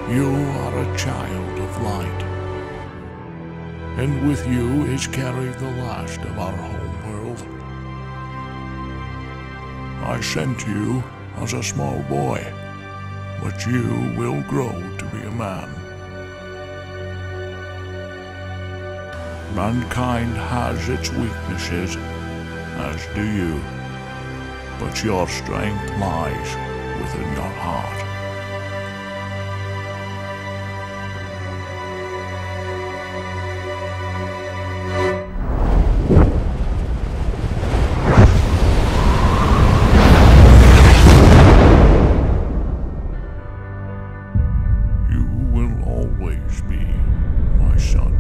You are a child of light, and with you is carried the last of our home world. I sent you as a small boy, but you will grow to be a man. Mankind has its weaknesses, as do you, but your strength lies within your heart. You will always be my son.